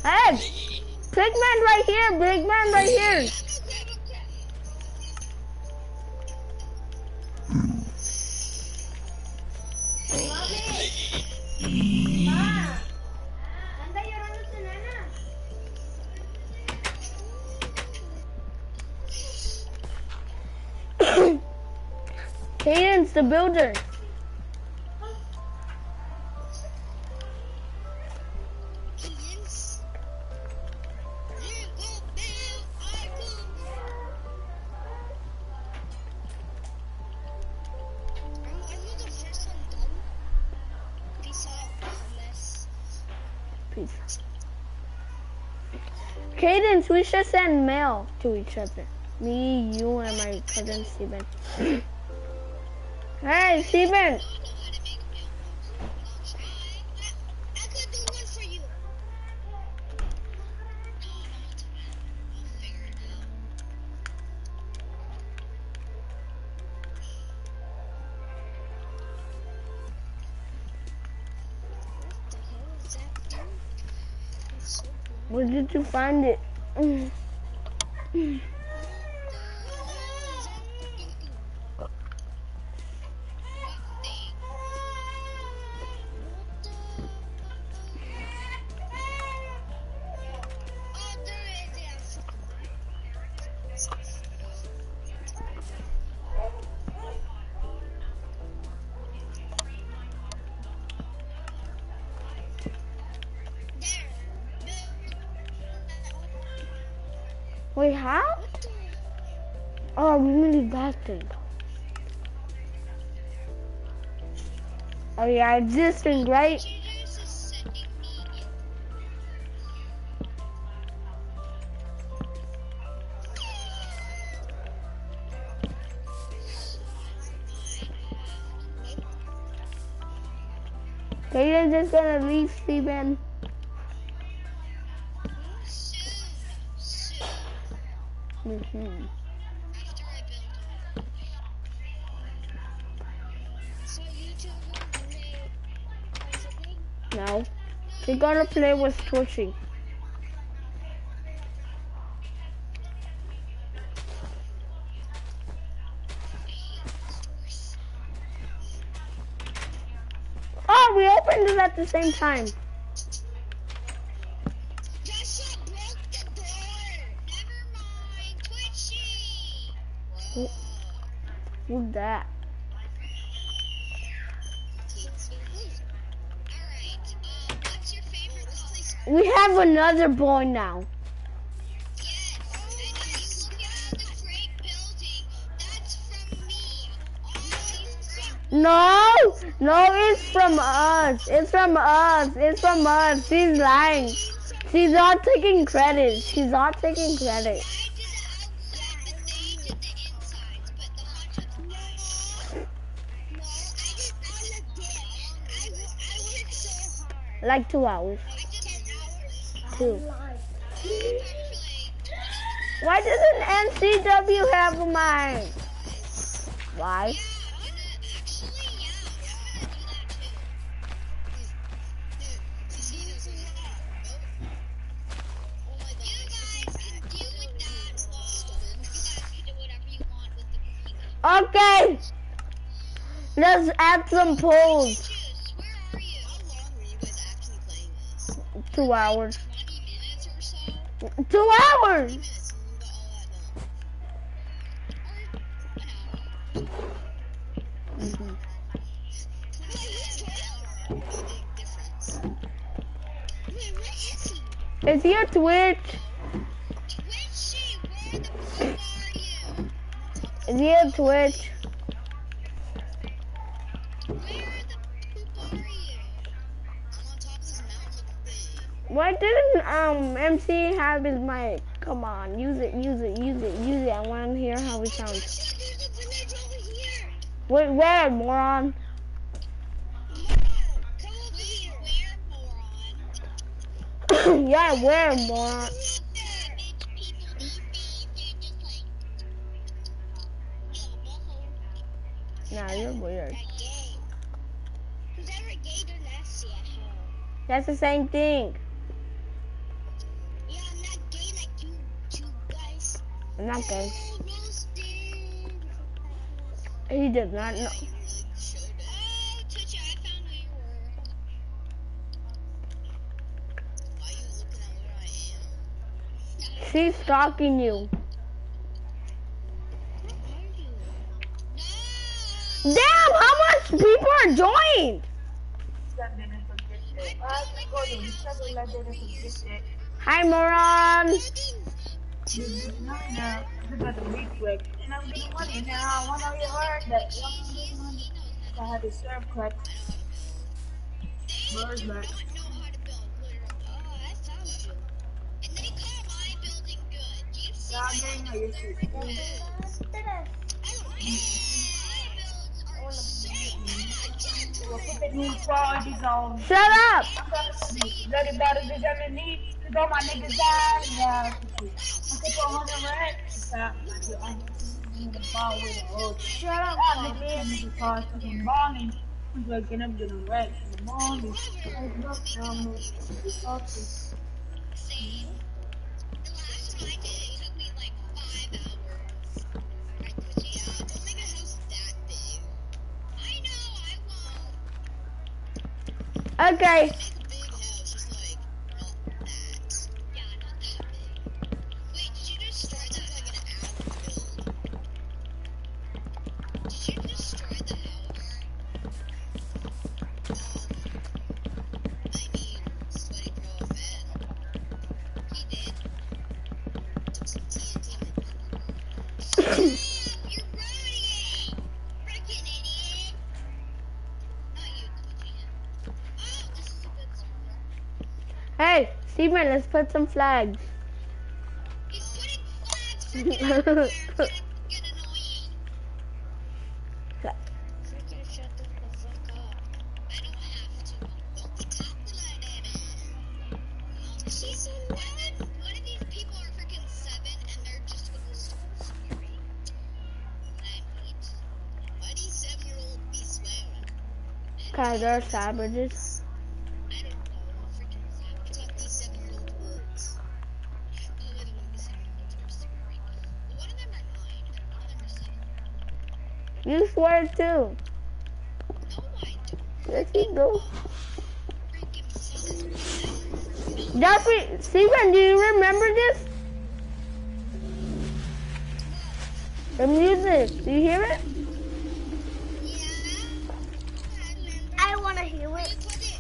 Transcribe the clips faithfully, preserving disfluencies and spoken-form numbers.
Hey, big man right here, big man right here. Cadence, the builder. Peace. Cadence, we should send mail to each other. Me, you, and my cousin Steven. Hey, Steven! Where did you find it? Wait, how? Oh, really bad thing. Oh yeah, this thing, right? Kaden's just gonna leave Steven. Mm-hmm. No, we're gonna play with Twitching. Oh, we opened it at the same time. Who's that? We have another boy now. No, no, it's from us. It's from us. It's from us. She's lying. She's not taking credit. She's not taking credit. Like two hours. Two. Why doesn't N C W have a mine? Why? Okay. Let's add some polls. Two hours. Two hours! Mm-hmm. Is he on Twitch? Is he on Twitch? Why didn't um M C have his mic? Come on, use it, use it, use it, use it. I want to hear how it sounds. Wait, where, moron? Yeah, where, moron? Nah, you're weird. That's the same thing. I'm not gay. He did not know. She's stalking you. Damn, how much people are joined? Hi, Moran. Shut up! Shut up, Tommy. Okay. Hey, Steven, let's put some flags. Cause they're savages. You swear too. Yes, you do. Jeffrey, Steven, do you remember this? The music, do you hear it? I want to hear it.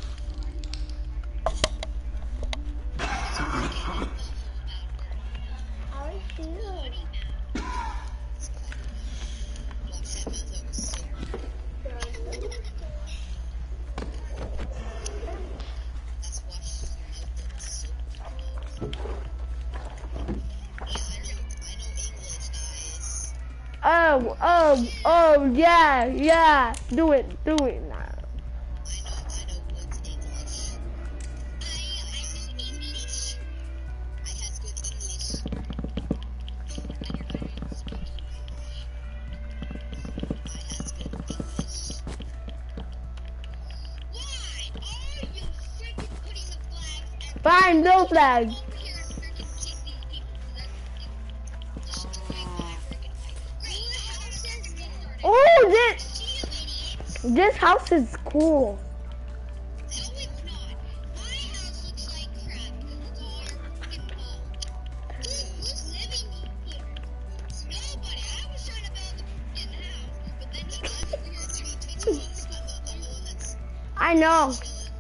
Oh, oh, oh, yeah, yeah. Do it, do it now. Fine, no flag. Oh, this this house is cool. I know.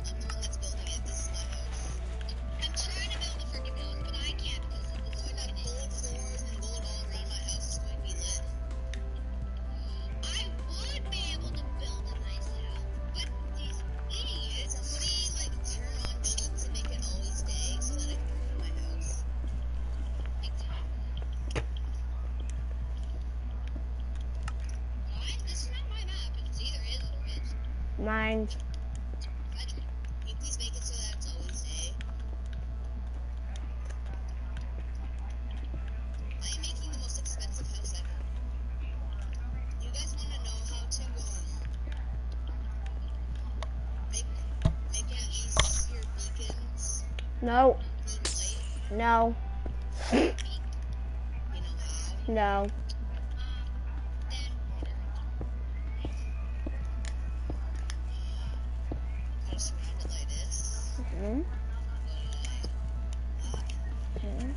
Mine. No. No. No. Mm-hmm. Mm-hmm.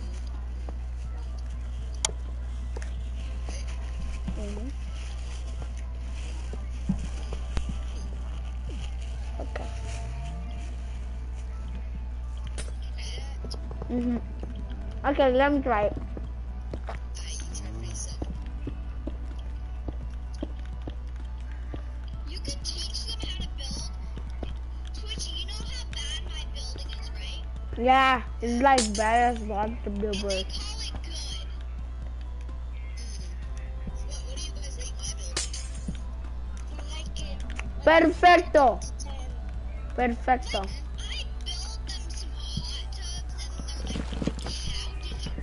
Mm-hmm. Okay. Mm-hmm. Okay, let me try it. You could teach them how to build. Twitchy, you know how bad my building is, right? Yeah, it's like bad as monster And they builder. call it good. What, what do you guys rate my building? I like it. Perfecto. ten. Perfecto. Like, I build them some hot tubs and they're like, how did you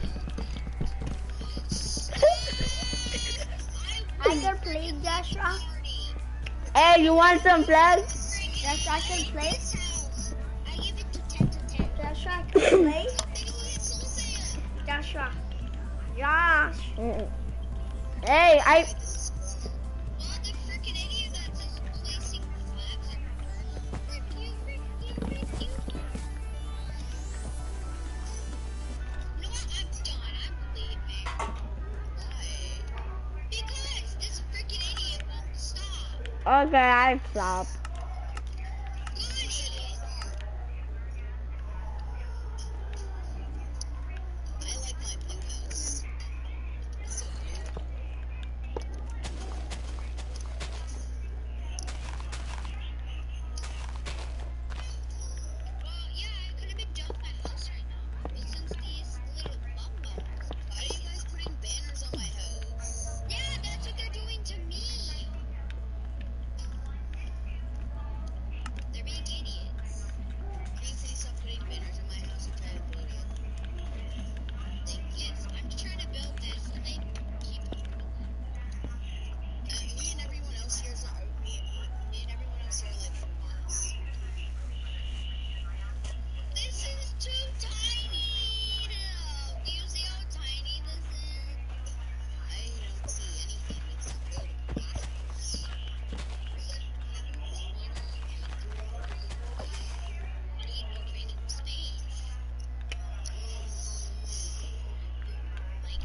I can play, Joshua. Hey, you want some flags? Joshua, I can play. I give it to ten to ten. Joshua, I can play. Joshua. Joshua. Josh. Mm-mm. Hey, I. Well, the freaking idiot that says placing flags are frick you, frick you, frick you. You know what? I'm done. I'm leaving. Why? Because this freaking idiot won't stop. Okay, I stop. Goody. I like my pink house. It's so cute. Well, yeah, I could have been done my house right now. But since these little bum bums, why are you guys putting banners on my house? Yeah, that's what they're doing to me. They're being idiots. Green City, stop putting banners on my house. I'm trying to build it. Like, yes, I'm just trying to build this, and they keep on doing that. Uh, me and everyone else here is not. Me, me, me and everyone else here are like from Mars. This is too tiny. No. Do you see how tiny this is? I don't see anything. It's not buildable. My house. I need more random space. Like,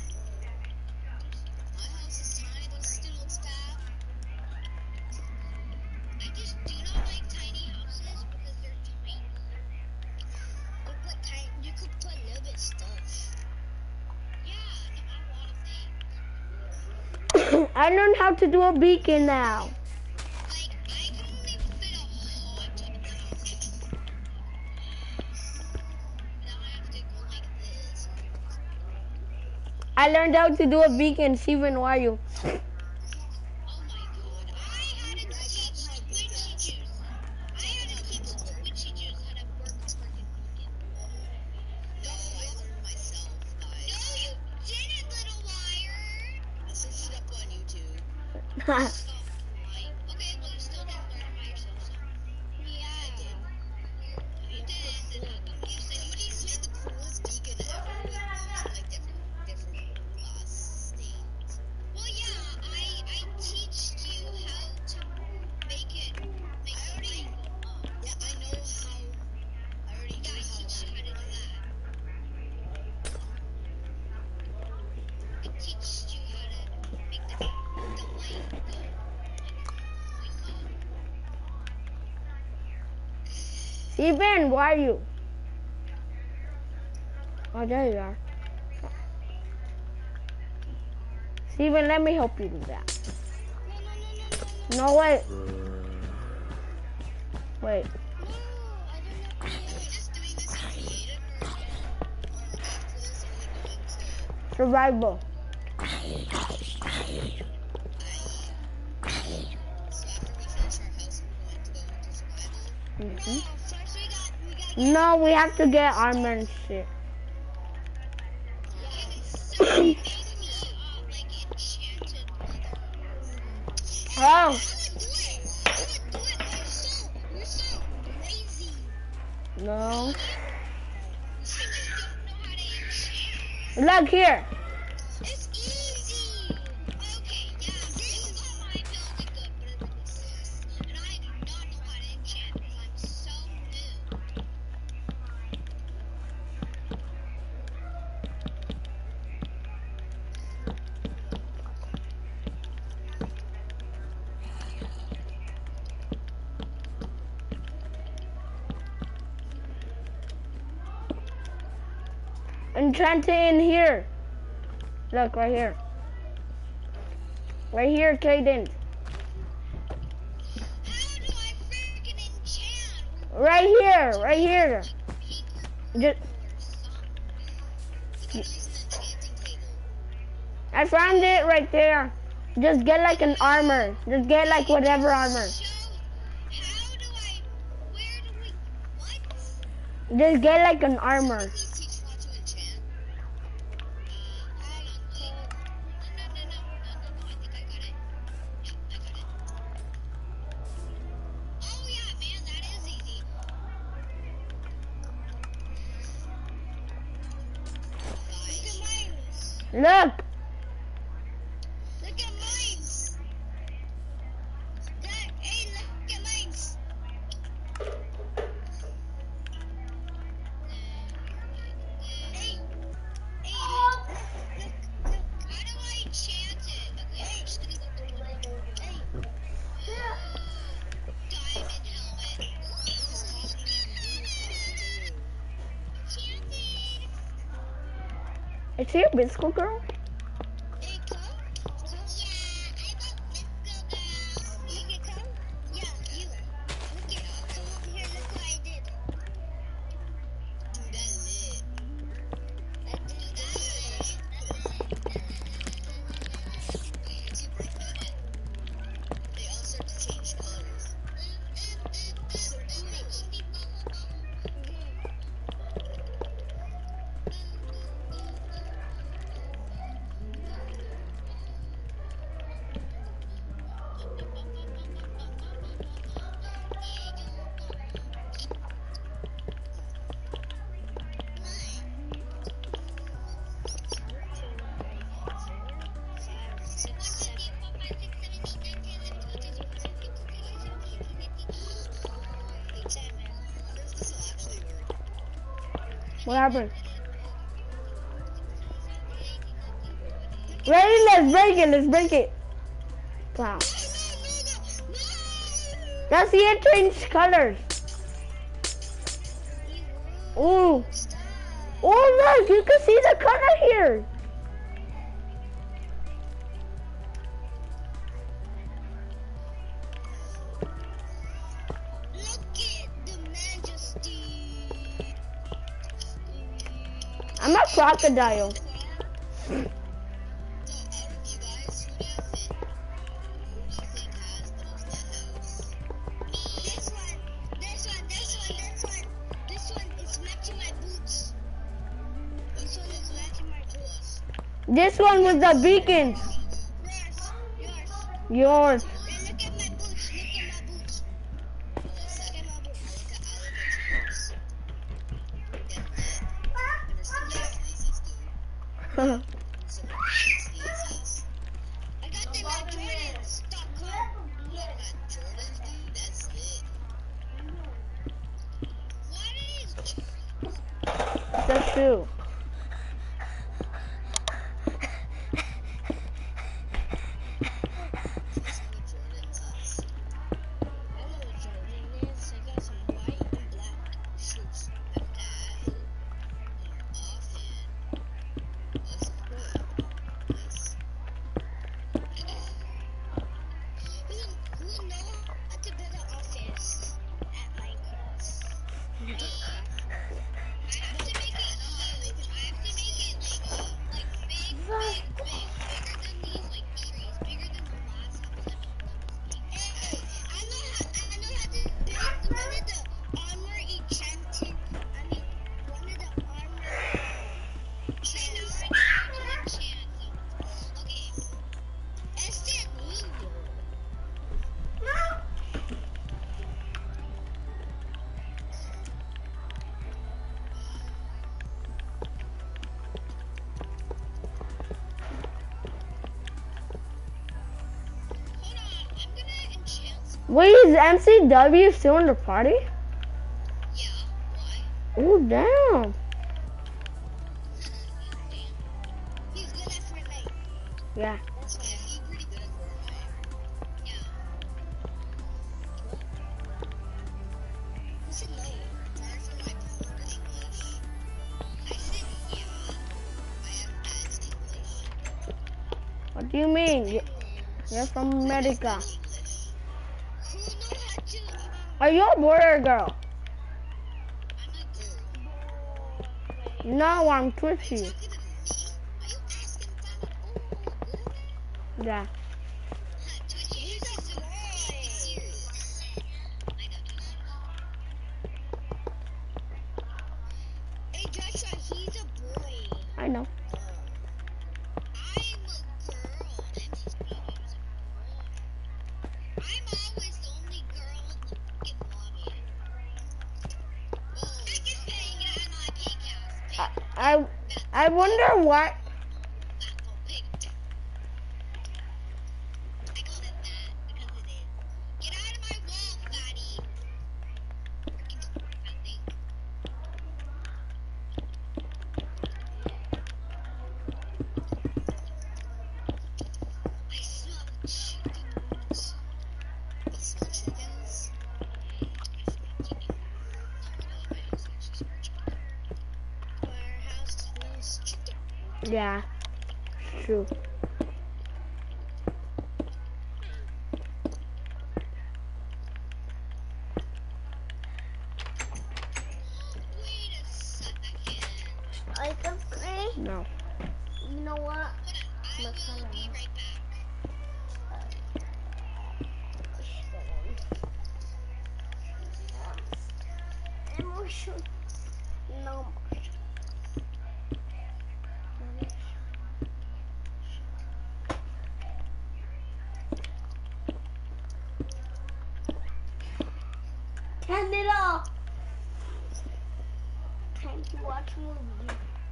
my house is tiny, but still looks fat. I just do not like tiny houses because they're tiny. You put tiny, you could put a little bit of stuff. Yeah, no, I want to think. I learned how to do a beacon now. Like, I can only fit a hot tub in the house. Now I have to go like this. I learned how to do a beacon. Steven, why are you? Oh my god. I had to teach Twitchy Juice. I had to teach Twitchy Juice how to work a freaking beacon. No, I learned myself, guys. No, you didn't, little liar. I searched it up on YouTube. Stop lying. Okay, well, you still didn't learn it by yourself, so. Yeah, I did. You did. You said somebody made the coolest beacon ever with using like different different glass stains. Well, yeah, I I teached you how to make it make the light go up. Yeah, I know how. I already know how. I teach you how to do that. I teached you how to make the the light go like going up. Steven, why are you? Oh, there you are. Steven, let me help you do that. No, no, no, no, no, no. No, wait. Wait. No, I don't know. Are we just doing this in creative or, or after this are we going to? Survival. So after we finish our house, we're going to go into survival. Mm-hmm. No, first we got we gotta get. No, we have to get armor and shit. Okay, so make me uh like enchanted leather. Oh. I would do it. I would do it. You're so you're so crazy. No. You said you don't know how to enchant. Look here. Enchant it in here. Look, right here. Right here, Caden. How do I freaking enchant? Right here, right here. Just, Look at using the enchanting table. I found it right there. Just get like an armor. Just get like whatever armor. So, how do I, where do we, what? Just get like an armor. Please teach me how to enchant. Uh, hold on, wait. No, no, no, no, no, no, no, I think I got it. Yep, I got it. Oh yeah, man, that is easy. Guys, Look. look at mines. Dad, hey, look at mines. Hey, hey, look, look, look. How do I enchant it? Okay, I'm just gonna go through it. Hey. Diamond helmet. Enchanted. Is she a biscuit girl? Hey, come. Come. Yeah, I'm a Mexico girl. You can come? Yeah, you. Look it. I'll come over here. Look what I did. Dude, that's lit. That dude, that's lit. Wait, once you break that, they all start to change colors. What happened? Ready? Let's break it. Let's break it. Wow. That's the it changed colors. Ooh. Oh look, you can see the color here. Look at the majesty. I'm a crocodile. So, out of you guys, who do you think, who do you think has the most that house? This one, this one, this one, this one. This one is matching my boots. This one is matching my boots. This one with the beacons. Yours, yours. Yours. Hey, look at my boots. Look at my boots. Look at my boots. Look at Oliver's boots. Get lit. Never seen these easiest, dude. So, these easiest. I got them at Jordans dot com. You got them at Jordans, dude? That's lit. What is Jordans? That's true. That's what Jordans is. I know what Jordan is. I got some white and black shoes. Like that. Offhand. That's good. Nice. Who, who know how to build an office at Minecraft? I have to make it, I have to make it like, uh, like big, big, big, bigger than these, like trees, bigger than the last house I built. Hey, I know how, I know how to build one of the armor enchanted, I mean, one of the armor enchant. Okay, instant window. Hold on, I'm gonna enchant some. Wait, is M C W still in the party? Yeah, why? Oh damn. Damn. He's good at Fortnite. Yeah. That's why he's pretty good at Fortnite. Yeah. He said no. Sorry for my poor English. I said yeah. What do you mean? You- You're from America. English. Who know how to? Are you a boy or a girl? I'm a girl. No, I'm Are you Twitchy. talking to me? Are you asking that? Oh, boy. Yeah. Twitchy, he's a boy. Be serious. I know, Twitchy. Hey, Joshua, he's a boy. I know. I'm a girl. M C's baby was a boy. I'm always the only girl in the fucking lobby. Whoa, second pay, get out of my pig house. Pig. I I, I wonder what. Fat little pig. I called it that because it is. Get out of my wall, fatty. Freaking fat thing. I smell chickens. You smell chickens? I smell chicken. No, really, my house actually smells chicken. Our house smells chicken. Yeah. True. Wait a second. I can play. No. You know what? Hold on, I Look, will hold be on. right back. Emotion. No. Turn it off. Time to watch movie.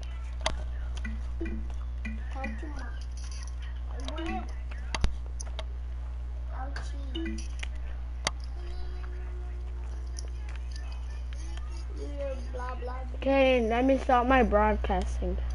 Time to watch. I want ouchie. Yeah, blah blah. Okay, let me start my broadcasting.